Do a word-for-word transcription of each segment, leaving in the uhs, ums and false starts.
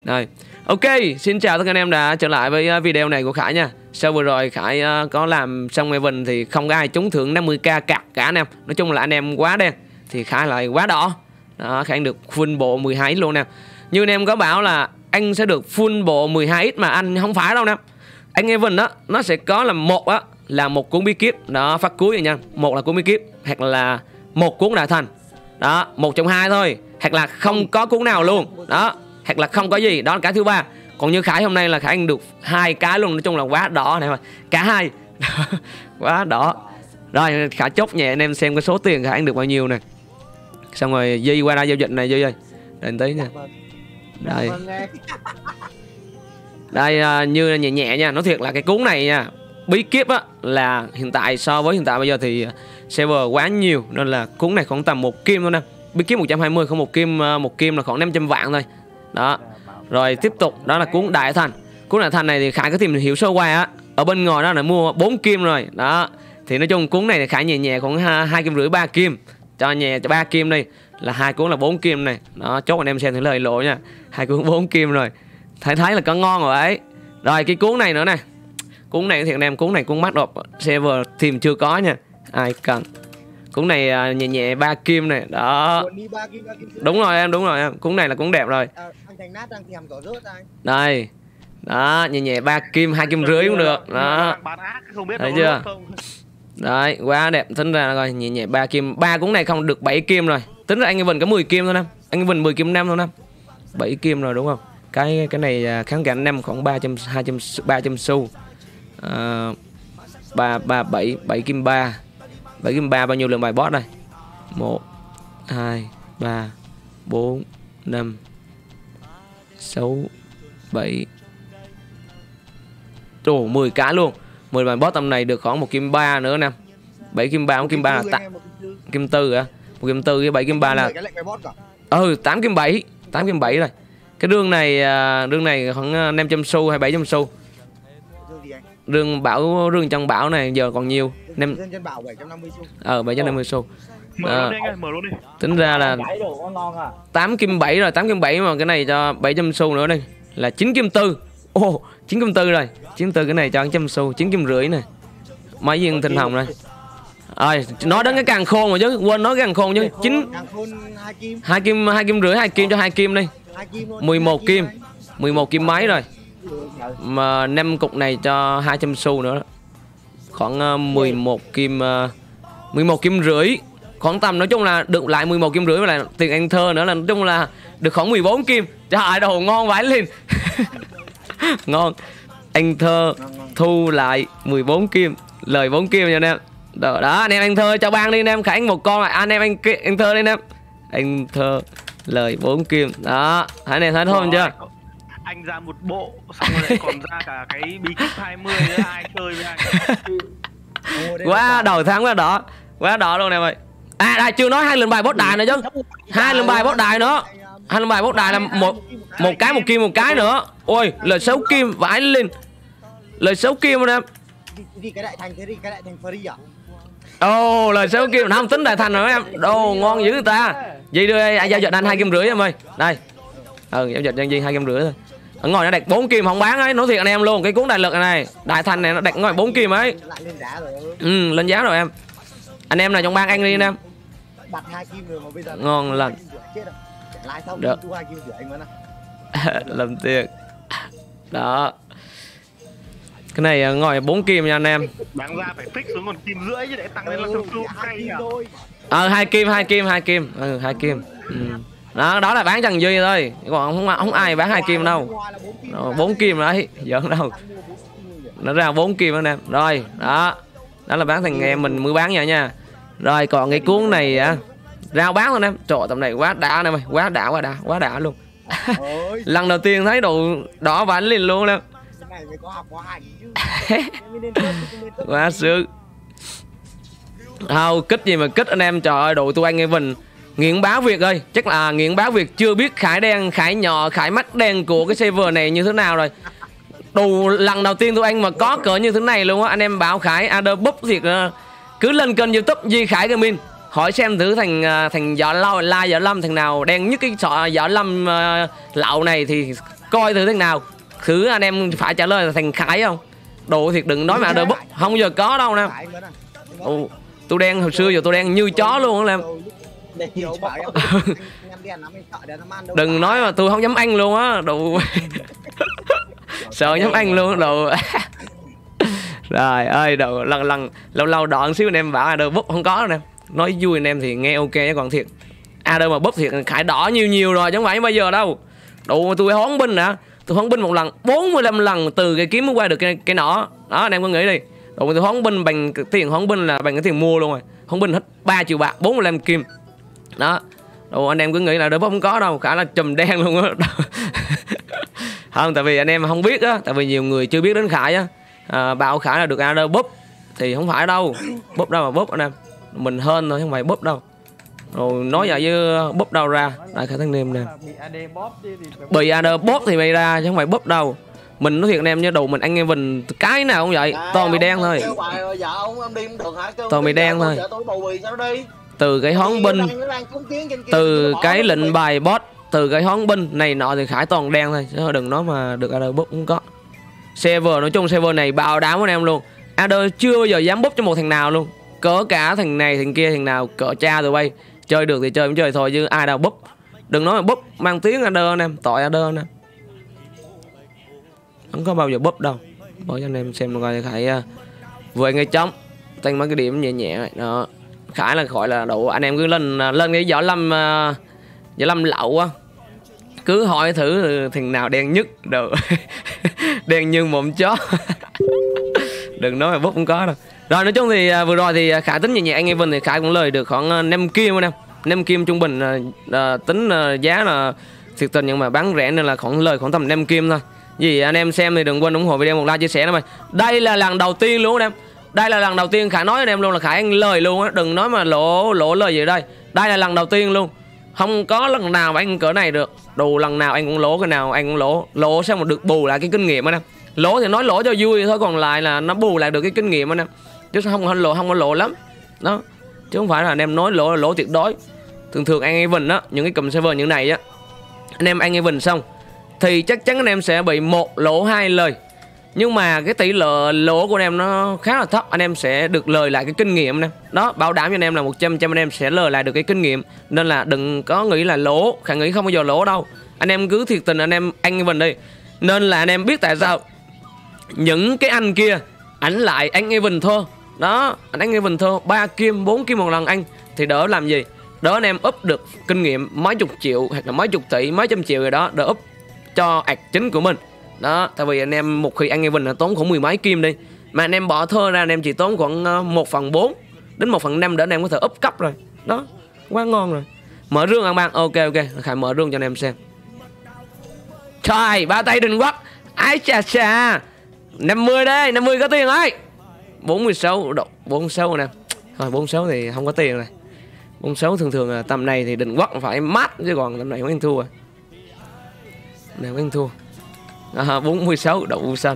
Rồi. Ok, xin chào tất cả anh em đã trở lại với video này của Khải nha. Sau vừa rồi Khải uh, có làm xong event thì không có ai trúng thưởng năm mươi k cặp cả anh em. Nói chung là anh em quá đen thì Khải lại quá đỏ. Đó, Khải được full bộ mười hai x luôn nè. Như anh em có bảo là anh sẽ được full bộ mười hai x mà anh không phải đâu nè. Anh event đó nó sẽ có là một á là một cuốn bí kíp, đó phát cuối rồi nha. Một là cuốn bí kíp hoặc là một cuốn đại thành. Đó, một trong hai thôi, hoặc là không có cuốn nào luôn. Đó, hoặc là không có gì, đó là cái thứ ba. Còn như Khải hôm nay là Khải ăn được hai cái luôn, nói chung là quá đỏ này mà. Cả hai. Quá đỏ. Rồi Khải chốt nhẹ anh em xem cái số tiền Khải ăn được bao nhiêu nè. Xong rồi Duy qua đây giao dịch này Duy ơi. Đền tí nha. Đây. Đây uh, như nhẹ nhẹ nha, nói thiệt là cái cuốn này nha, bí kíp á là hiện tại so với hiện tại bây giờ thì server quá nhiều nên là cuốn này khoảng tầm một kim thôi nè. Bí kíp một trăm hai mươi không một kim, một kim là khoảng năm trăm vạn thôi. Đó. Rồi tiếp tục đó là cuốn đại thành. Cuốn đại thành này thì Khải có tìm hiểu sơ qua á, ở bên ngoài đó là mua bốn kim rồi. Đó. Thì nói chung cuốn này thì Khải nhẹ nhẹ khoảng hai kim rưỡi ba kim. Cho nhẹ cho ba kim đi là hai cuốn là bốn kim này. Đó, chốt anh em xem thử lời lộ nha. Hai cuốn bốn kim rồi. Thấy thấy là có ngon rồi ấy. Rồi cái cuốn này nữa nè. Cuốn này thì anh em, cuốn này cuốn mắt đột server tìm chưa có nha. Ai cần. Cuốn này nhẹ nhẹ ba kim này. Đó. Đúng rồi em, đúng rồi em. Cuốn này là cuốn đẹp rồi. Đây. Đó, nhẹ nhẹ ba kim, hai kim rưỡi cũng được. Đó. Thấy chưa? Đấy, quá đẹp. Tính ra rồi, nhẹ nhẹ ba kim. Ba cuốn này không được bảy kim rồi. Tính ra anh Vinh có mười kim thôi nè. Anh Vinh mười kim năm thôi nè. bảy kim rồi đúng không? Cái cái này kháng cảnh năm khoảng ba trăm hai trăm ba trăm xu. À, ba ba bảy bảy kim ba. bảy kim ba bao nhiêu lượng bài boss đây? một hai ba bốn năm sáu bảy. Ồ, mười cái luôn. mười bài boss tầm này được khoảng một kim ba nữa nè. bảy kim ba, một kim ba là tám kim tư hả? một kim tư với bảy kim ba là ừ, tám kim bảy, tám kim bảy rồi. Cái rương này rương này khoảng năm trăm xu hay bảy trăm xu. Rương bảo rương trong bảo này giờ còn nhiều. Nem ờ bảy trăm năm mươi xu. À, tính ra là tám kim bảy rồi, tám kim bảy mà cái này cho bảy trăm xu nữa đây là chín kim tư. Ồ, oh, chín kim tư rồi. chín kim tư cái này cho một trăm xu, chín kim rưỡi này. Mấy viên tinh hồng này. Ơi, nói đến cái càng khôn rồi chứ, quên nói cái càng khôn chứ. chín hai kim, hai kim rưỡi, hai kim cho hai kim đi. mười một kim, mười một kim mấy rồi. Mà năm cục này cho hai trăm xu nữa. Khoảng uh, mười một kim uh, mười một kim rưỡi. Khoảng tầm nói chung là được lại mười một kim rưỡi và lại tiền anh thơ nữa là nói chung là được khoảng mười bốn kim. Trời ơi, đồ ngon vãi lên. Ngon. Anh thơ thu lại mười bốn kim, lời bốn kim nha anh em. Đó, đó anh em anh thơ cho ban đi anh em, Khải một con lại anh em anh anh thơ đi anh em. Anh thơ lời bốn kim. Đó, thấy anh em thấy không chưa? Anh ra một bộ xong rồi lại còn ra cả cái bí kíp hai mươi nữa, ai chơi với anh. Quá đầu tháng quá đỏ. Quá đỏ luôn em ơi. À đây chưa nói hai lần bài boss đài nữa chứ. Hai lần bài boss đài nữa. Hai lần bài boss đài là một một cái một kim một cái nữa. Ôi, lời sáu kim vãi lên. Lời sáu kim rồi em. Vì cái đại thành thế thì cái đại thành free à? Ồ, oh, lời sáu kim không tính đại thành rồi em. Đồ ngon dữ người ta. Gì đưa ai giao dịch anh hai kim rưỡi em ơi. Đây. Ừ, giao dịch nhân viên hai kim rưỡi thôi. Ở ngoài nó đặt bốn kim không bán ấy, nói thiệt anh em luôn, cái cuốn đại lực này, đại thành này nó đặt ngoài bốn kim ấy. Ừ, lên giá rồi em. Anh em nào trong bang anh đi anh em. Đặt hai kim rồi mà bây giờ ngon lần. Được. Làm tiền. Đó. Cái này ngồi bốn kim nha anh em. Bán ra phải fix xuống còn kim rưỡi chứ để tăng lên là xu xu hay à. Ờ hai kim, hai kim, hai kim. Ừ, hai kim. Ừ. Đó, đó là bán Trần Duy thôi. Còn không không ai bán hai kim đâu. bốn kim đấy, giỡn đâu. Nó ra bốn kim anh em. Rồi, đó. Đó là bán thằng em mình mới bán nha nha. Rồi còn cái cuốn này á, rao bán thôi em. Trời tầm này quá đã em ơi, quá đã quá đã, quá đã luôn. Lần đầu tiên thấy đồ đỏ vánh lên luôn em. Quá sướng. Không, kích gì mà kích anh em, trời ơi, đội tụi anh em mình nghiện báo Việt ơi, chắc là nghiện báo Việt chưa biết Khải đen, Khải nhỏ, Khải mắt đen của cái server này như thế nào rồi. Đủ lần đầu tiên tụi anh mà có cỡ như thế này luôn á, anh em bảo Khải Ada búp thiệt. Cứ lên kênh YouTube Duy Khải Gaming, hỏi xem thử thằng thành Võ Lâu, La Võ Lâm thằng nào đen nhất cái sọ Võ Lâm uh, lậu này thì coi thử thế nào. Thử anh em phải trả lời là thành Khải không? Đồ thiệt đừng nói mà đợi búp không giờ có đâu nè. Ồ, tôi đen hồi xưa giờ tôi đen như chó luôn á em. Đừng nói mà tôi không dám ăn luôn á, đồ. Sợ dám ăn luôn đồ. Rồi ơi đồ lần lần lâu lâu đoạn xíu anh em bảo Ader búp không có đâu nè. Nói vui anh em thì nghe ok chứ còn thiệt Ader mà búp thiệt Khải đỏ nhiều nhiều rồi chứ không phải bây giờ đâu. Đồ tôi hoán binh nè. Tôi hoán binh một lần bốn mươi lăm lần từ cái kiếm mới qua được cái, cái nỏ. Đó anh em có nghĩ đi. Đồ tôi hoán binh bằng tiền hoán binh là bằng cái tiền mua luôn rồi. Hoán binh hết ba triệu bạc bốn mươi lăm kim. Đó. Đồ anh em cứ nghĩ là Ader búp không có đâu, Khải là chùm đen luôn á. Không tại vì anh em không biết á, tại vì nhiều người chưa biết đến Khải á. À, bảo Khải là được Ader búp thì không phải đâu. Búp đâu mà búp anh em. Mình hên thôi không phải búp đâu. Rồi nói vậy với búp đâu ra. Đại khả thằng em nè. Bị Ader bóp thì mày ra chứ không phải búp đâu. Mình nói thiệt anh em nhớ đồ mình ăn nghe mình cái nào cũng vậy, toàn bị đen thôi. Toàn bị đen thôi. Từ cái hón binh, từ cái lệnh bài boss, từ cái hón binh này nọ thì Khải toàn đen thôi chứ đừng nói mà được Ader búp không có. Server nói chung server này bảo đảm anh em luôn. Ader chưa bao giờ dám búp cho một thằng nào luôn. Cỡ cả thằng này thằng kia thằng nào cỡ cha tụi bay. Chơi được thì chơi cũng chơi thôi chứ ai đâu búp. Đừng nói mà búp mang tiếng Ader anh em, tội Ader anh em. Không có bao giờ búp đâu. Bỏ cho anh em xem coi Khải uh, vừa ngay trống tăng mấy cái điểm nhẹ nhẹ này. Đó. Khải là gọi là đủ anh em cứ lên lên cái võ lâm uh, võ lâm lậu á. Cứ hỏi thử thằng nào đen nhất được. Đen như mồm chó. Đừng nói mà bút không có đâu. Rồi nói chung thì uh, vừa rồi thì Khải tính nhẹ nhẹ anh em Vinh thì Khải cũng lời được khoảng uh, năm kim anh em. năm kim trung bình uh, uh, tính uh, giá là thiệt tình nhưng mà bán rẻ nên là khoảng lời khoảng tầm năm kim thôi. Vì anh em xem thì đừng quên ủng hộ video một like chia sẻ nữa mày. Đây là lần đầu tiên luôn anh em. Đây là lần đầu tiên Khải nói anh em luôn là Khải ăn lời luôn á, đừng nói mà lỗ lỗ lời gì đây. Đây là lần đầu tiên luôn. Không có lần nào mà anh cỡ này được. Đủ lần nào anh cũng lỗ, cái nào anh cũng lỗ. Lỗ sao mà được bù lại cái kinh nghiệm anh em. Lỗ thì nói lỗ cho vui thôi, còn lại là nó bù lại được cái kinh nghiệm anh em. Chứ không có lỗ, không có lỗ lắm. Đó. Chứ không phải là anh em nói lỗ là lỗ tuyệt đối. Thường thường anh Evan á, những cái cụm server như này á, anh em anh Evan xong thì chắc chắn anh em sẽ bị một lỗ hai lời. Nhưng mà cái tỷ lệ lỗ của anh em nó khá là thấp, anh em sẽ được lời lại cái kinh nghiệm nè. Đó, bảo đảm cho anh em là một trăm trăm anh em sẽ lời lại được cái kinh nghiệm. Nên là đừng có nghĩ là lỗ, Khải nghĩ không bao giờ lỗ đâu. Anh em cứ thiệt tình anh em anh Evan đi. Nên là anh em biết tại sao những cái anh kia ảnh lại anh Evan thua. Đó, anh anh Evan thua ba kim, bốn kim một lần anh thì đỡ làm gì? Đỡ anh em up được kinh nghiệm mấy chục triệu hoặc là mấy chục tỷ, mấy trăm triệu rồi đó, đỡ up cho ạc chính của mình. Đó, tại vì anh em một khi anh Evan là tốn khoảng mười mấy kim đi, mà anh em bỏ thơ ra anh em chỉ tốn khoảng một phần bốn đến một phần năm để anh em có thể up cấp rồi. Đó, quá ngon rồi. Mở rương ăn ban, ok ok, Khải mở rương cho anh em xem. Trời, ba tay Đình Quốc. Ai chà chà. năm mươi đây, năm mươi có tiền ấy. bốn mươi sáu, độ bốn mươi sáu nè. Thôi bốn mươi sáu thì không có tiền rồi. bốn mươi sáu thường thường là tầm này thì Đình Quốc phải mát chứ còn tầm này không thua rồi. Này không thua. À, bốn mươi sáu đậu xanh.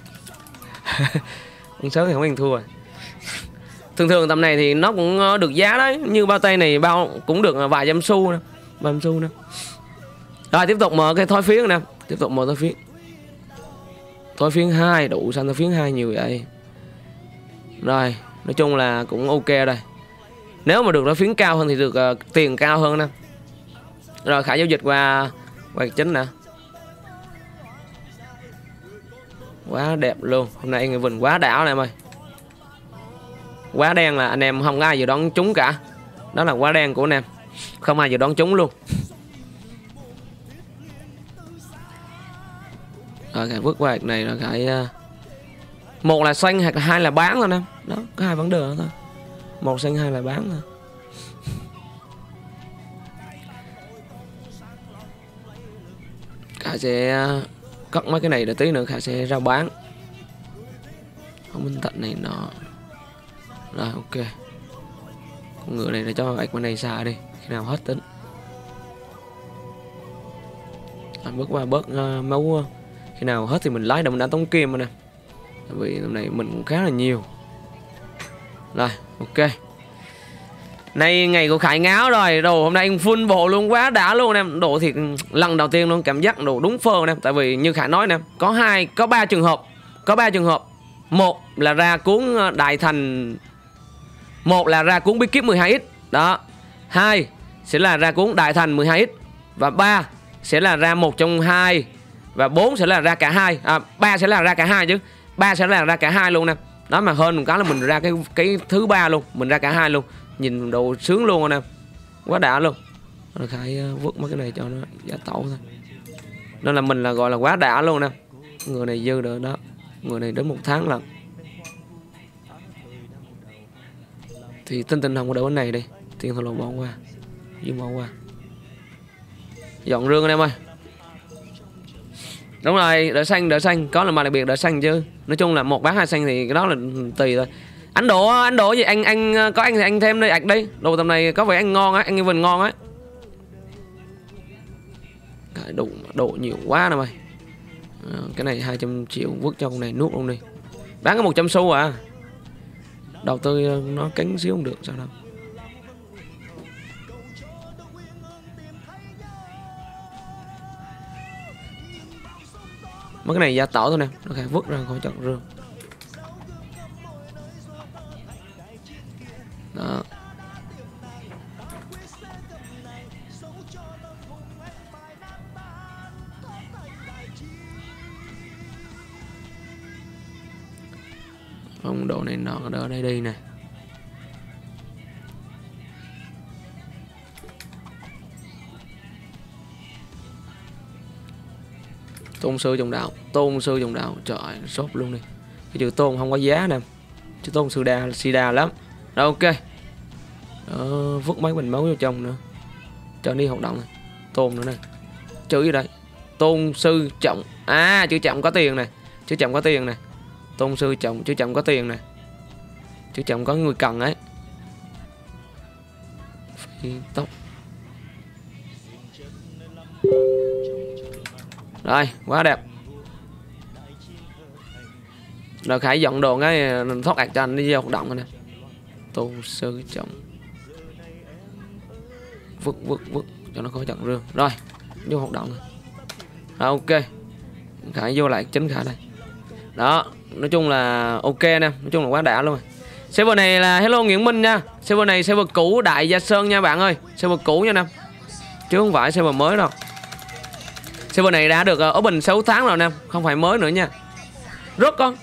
bốn mươi sáu thì không ăn thua rồi. Thường thường tầm này thì nó cũng được giá đấy. Như bao tay này bao cũng được vài trăm xu nè. Vài trăm xu nè. Rồi tiếp tục mở cái thói phiến nè. Tiếp tục mở thói phiến. Thói phiến hai, đủ xanh thói phiến hai nhiều vậy. Rồi, nói chung là cũng ok đây. Nếu mà được thói phiến cao hơn thì được uh, tiền cao hơn nè. Rồi Khải giao dịch qua qua chính nè. Quá đẹp luôn. Hôm nay anh Evan quá đảo này em ơi. Quá đen là anh em không có ai dự đoán trúng cả. Đó là quá đen của anh em. Không ai dự đoán trúng luôn. Rồi Khải vứt qua hạt này rồi Khải uh, một là xanh hoặc là hai là bán thôi em. Đó, có hai vấn đề đó thôi. Một xanh hai là bán thôi. Khải sẽ uh, cất mấy cái này để tí nữa Khải sẽ ra bán. Không minh tận này nọ. Rồi ok. Con ngựa này để cho ạch bên này xài đi. Khi nào hết tính. Anh bước qua bớt uh, máu. Uh, khi nào hết thì mình lái, đâu mình đã tống kim rồi nè. Tại vì hôm nay mình cũng khá là nhiều. Rồi ok. Nay ngày của Khải ngáo rồi. Đồ hôm nay full bộ luôn, quá đã luôn anh em. Đồ thì lần đầu tiên luôn cảm giác đồ đúng phơ anh em. Tại vì như Khải nói nè, có hai có ba trường hợp. Có ba trường hợp. Một là ra cuốn đại thành, một là ra cuốn bí kíp mười hai x. Đó. Hai sẽ là ra cuốn đại thành mười hai x. Và ba sẽ là ra một trong hai. Và bốn sẽ là ra cả hai. À ba sẽ là ra cả hai chứ. Ba sẽ là ra cả hai luôn nè. Đó, mà hơn một cái là mình ra cái cái thứ ba luôn, mình ra cả hai luôn. Nhìn đồ sướng luôn anh em. Quá đã luôn. Rồi Khải vứt mấy cái này cho nó giả tẩu thôi. Nên là mình là gọi là quá đã luôn nè. Người này dư được đó. Người này đến một tháng lần. Thì tinh tinh hồng có đỡ bên này đi. Tiên thôi bỏ qua. Dương bỏ qua. Dọn rương anh em ơi. Đúng rồi, đỡ xanh, đỡ xanh. Có là mà đặc biệt đỡ xanh chứ. Nói chung là một bán hai xanh thì cái đó là tùy thôi. Anh đổ, anh đổ gì? Anh anh có anh thì anh thêm đây ạch đi. Đồ tầm này có vẻ anh ngon á, anh Evan ngon á. Cái độ độ nhiều quá nè mày. À, cái này hai trăm triệu vứt cho con này nuốt luôn đi. Bán có một trăm xu à. Đầu tư nó cánh xíu không được sao đâu. Mấy cái này giả tỏ thôi nè, nó phải vứt ra khỏi trận rương. Đó. Không, đồ này nọ ở đây đi nè. Tôn sư trồng đạo, tôn sư trồng đạo, trời ơi, sốt luôn đi. Cái chữ tôn không có giá nè, chứ tôn sư đa, si đa lắm. Rồi ok. Đó, vứt mấy bình máu vô trong nữa. Cho đi hoạt động này. Tôn nữa này. Chữ gì đây? Tôn sư trọng. À, chữ trọng có tiền này. Chữ trọng có tiền này. Tôn sư trọng, chữ trọng có tiền này. Chữ trọng có người cần ấy. Phi tốc. Rồi, quá đẹp. Rồi Khải dọn đồ cái thoát ạc cho anh đi vô hoạt động rồi nè. Tôn sư trọng. Vứt vứt vứt cho nó khỏi trận rương. Rồi, vô hoạt động rồi. Rồi ok. Khải vô lại chính Khải đây. Đó, nói chung là ok nè, nói chung là quá đã luôn rồi. Server này là hello Nguyễn Minh nha. Server này server cũ Đại Gia Sơn nha bạn ơi. Server cũ nha nè. Chứ không phải server mới đâu. Server này đã được ở bình sáu tháng rồi nè, không phải mới nữa nha. Rớt con.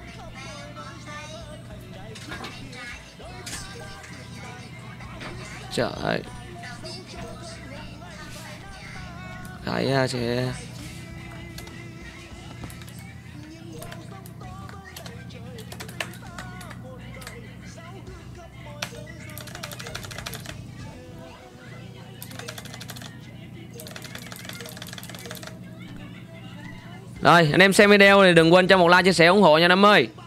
Trời ơi. Khải sẽ Rồi, anh em xem video thì đừng quên cho một like, chia sẻ, ủng hộ nha anh em ơi.